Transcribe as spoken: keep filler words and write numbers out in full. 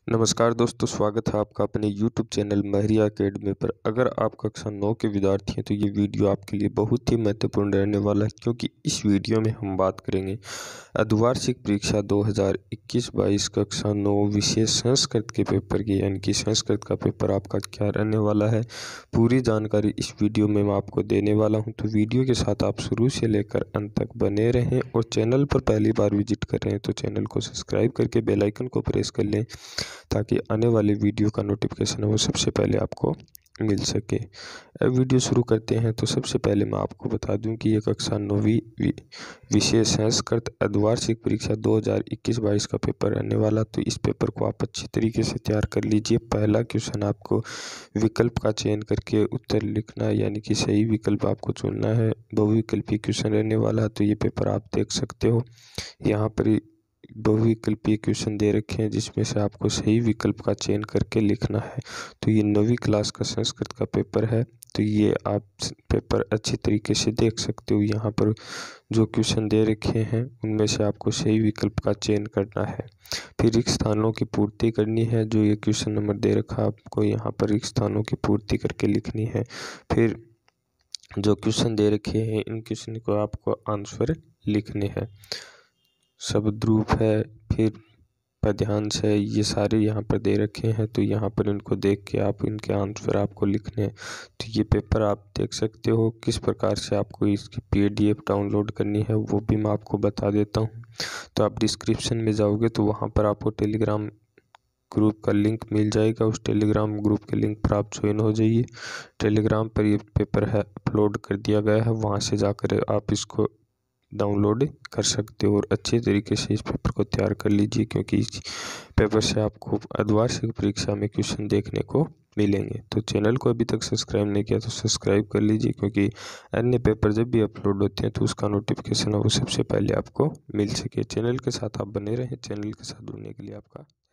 नमस्कार दोस्तों, स्वागत है आपका अपने यूट्यूब चैनल महरिया अकेडमी पर। अगर आप कक्षा नौ के विद्यार्थी हैं तो ये वीडियो आपके लिए बहुत ही महत्वपूर्ण रहने वाला है, क्योंकि इस वीडियो में हम बात करेंगे अर्धवार्षिक परीक्षा दो हज़ार इक्कीस बाईस कक्षा नौ विशेष संस्कृत के पेपर की, यानी कि संस्कृत का पेपर आपका क्या रहने वाला है। पूरी जानकारी इस वीडियो में मैं आपको देने वाला हूँ, तो वीडियो के साथ आप शुरू से लेकर अंत तक बने रहें। और चैनल पर पहली बार विजिट कर रहे हैं तो चैनल को सब्सक्राइब करके बेल आइकन को प्रेस कर लें, ताकि आने वाली वीडियो का नोटिफिकेशन है वो सबसे पहले आपको मिल सके। अब वीडियो शुरू करते हैं। तो सबसे पहले मैं आपको बता दूं कि ये कक्षा नौवीं विशेष संस्कृत अर्धवार्षिक परीक्षा दो हज़ार इक्कीस बाईस का पेपर रहने वाला, तो इस पेपर को आप अच्छी तरीके से तैयार कर लीजिए। पहला क्वेश्चन आपको विकल्प का चयन करके उत्तर लिखना है, यानी कि सही विकल्प आपको चुनना है। बहुविकल्पीय क्वेश्चन रहने वाला है, तो ये पेपर आप देख सकते हो। यहाँ पर बहुविकल्पीय क्वेश्चन दे रखे हैं, जिसमें से आपको सही विकल्प का चयन करके लिखना है। तो ये नौवीं क्लास का संस्कृत का पेपर है, तो ये आप पेपर अच्छी तरीके से देख सकते हो। यहाँ पर जो क्वेश्चन दे रखे हैं उनमें से आपको सही विकल्प का चयन करना है। फिर रिक्त स्थानों की पूर्ति करनी है। जो ये क्वेश्चन नंबर दे रखा है आपको, यहाँ पर रिक्त स्थानों की पूर्ति करके लिखनी है। फिर जो क्वेश्चन दे रखे हैं इन क्वेश्चन को आपको आंसर लिखने हैं। शब्द रूप है, फिर पद्यांश है, ये सारे यहाँ पर दे रखे हैं। तो यहाँ पर इनको देख के आप इनके आंसर आपको लिखने हैं। तो ये पेपर आप देख सकते हो। किस प्रकार से आपको इसकी पीडीएफ डाउनलोड करनी है वो भी मैं आपको बता देता हूँ। तो आप डिस्क्रिप्शन में जाओगे तो वहाँ पर आपको टेलीग्राम ग्रुप का लिंक मिल जाएगा। उस टेलीग्राम ग्रुप के लिंक पर आप ज्वाइन हो जाइए। टेलीग्राम पर ये पेपर है अपलोड कर दिया गया है, वहाँ से जाकर आप इसको डाउनलोड कर सकते हो और अच्छे तरीके से इस पेपर को तैयार कर लीजिए, क्योंकि इस पेपर से आपको अर्धवार्षिक परीक्षा में क्वेश्चन देखने को मिलेंगे। तो चैनल को अभी तक सब्सक्राइब नहीं किया तो सब्सक्राइब कर लीजिए, क्योंकि अन्य पेपर जब भी अपलोड होते हैं तो उसका नोटिफिकेशन है वो सबसे पहले आपको मिल सके। चैनल के साथ आप बने रहें। चैनल के साथ जुड़ने के लिए आपका